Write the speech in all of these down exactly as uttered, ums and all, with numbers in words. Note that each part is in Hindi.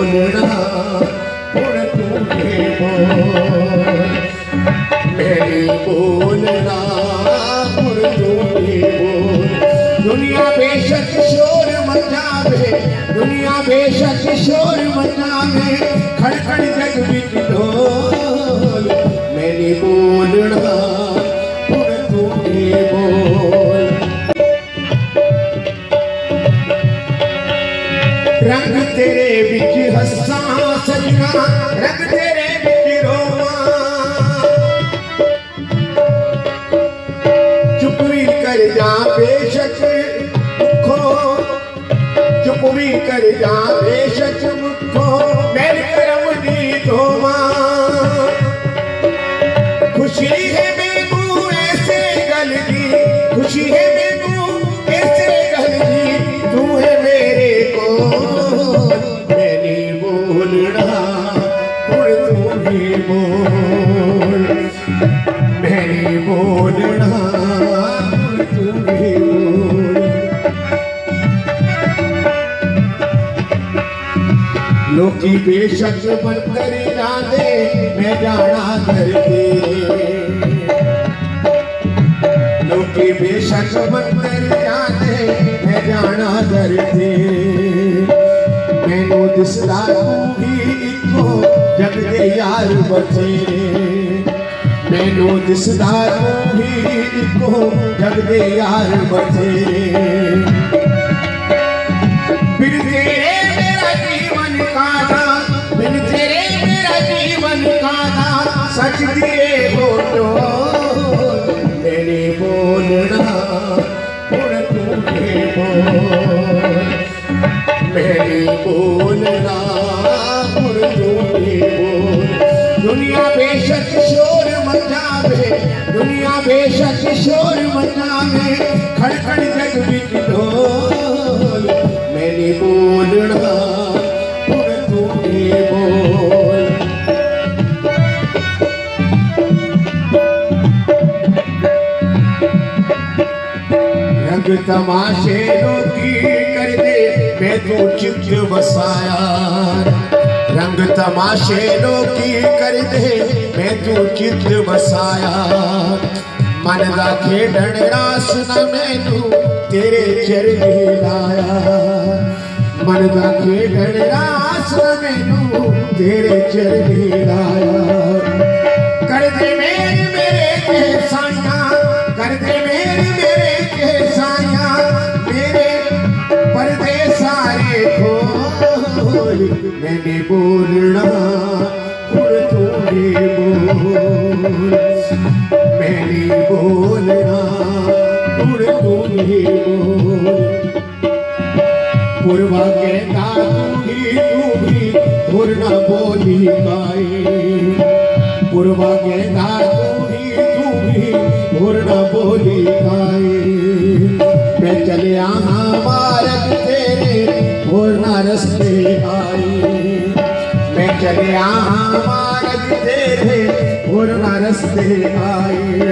बोलना हुण तू ही बोल, मेरी बोलना हुण तू ही बोल। दुनिया बेशक शोर मचावे, दुनिया बेशक शोर मचावे, खड़खड़ जग बिच ढोल, मेरी बोलना हुण तू ही बोल। रंग तेरे बिच हस्सा सजना, रंग तेरे बिच रोवा, चुप भी कर जा बेशक मुखो, चुप भी कर जा बेशक मुखो, मेरे करम दी धोवा। खुशी है मैनू ऐसे गल दी, खुशी है मैनू ऐसे गल दी, तू है मेरे को मेरी बोलना हुण तू ही बोल, मेरी बोलना हुण तू ही बोल। लोकी बेशक बनकर जाने मैं जाना करके, लोकी बेशक बनकर जाने मैं जाना करके, मैनू दिसदा तू ही इको जग दे यार बथेरे, मैनू दिसदा तू ही इको जग दे यार बथेरे। बिन तेरे मेरा जीवन काना, बिन तेरे मेरा जीवन काना, सच दिए फोटो, मेरी बोलना हुण तू ही बोल, मेरी बोलना हुण तू ही बोल। दुनिया बेशक शोर मचावे, दुनिया बेशक शोर मचावे, खड़खड़ जग बिच ढोल, मेरी बोलना हुण तू ही बोल। रंग तमाशे लोकी कर दे मैं तू चित बसाया, रंग तमाशे लोकी कर दे मैं तू चित बसाया, मन दा खेडण रास ना मैनू तेरे चरनी लाया, मन दा खेडण रास ना मैनू तेरे चरनी लाया। कर दे मेरे मेरे के साया, कर दे मेरे मेरे के साया, मेरे पर्दे सारे खोल, मैंने बोलना हुण तू ही बोल, मेरी बोलना हुण तू ही बोल। पूर्वा कहता तू ही तू ही हुर न बोली पाए, पूर्वा कहता तू ही तू ही हुर न बोली पाए। मैं चलिया हाँ मार्ग तेरे हुर न रस्ते आए, मैं चलिया हाँ मार्ग तेरे हुर न रस्ते आए।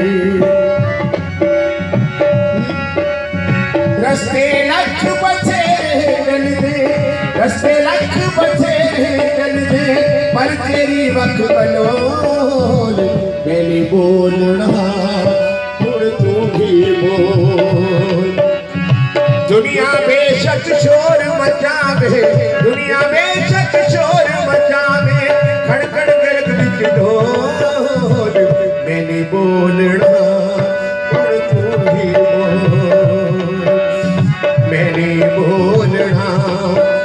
रस्ते लख बथेरे चल दे, रस्ते लख बथेरे चल दे, पर तेरी वख बलोल, मेरी बोलना हुण तू ही बोल। दुनिया बेशक शोर मचावे, दुनिया बेशक शोर मचावे, खड़खड़ गर्ग बिच ढोल, मेरी बोलना हुण तू ही बोल, मेरी बोलना